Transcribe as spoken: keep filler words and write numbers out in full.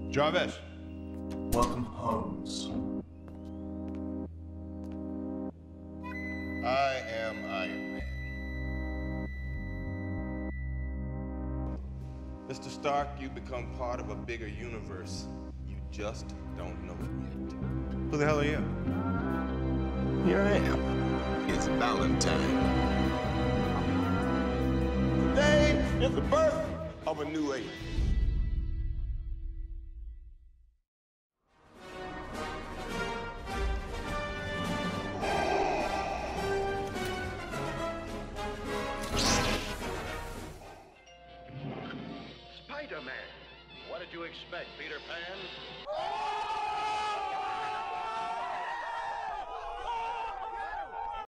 Jarvis. Welcome, Holmes. I am Iron Man. Mister Stark, you become part of a bigger universe. You just don't know it yet. Who the hell are you? Here I am. It's Valentine. Today is the birth of a new age. Spider-Man. What did you expect, Peter Pan?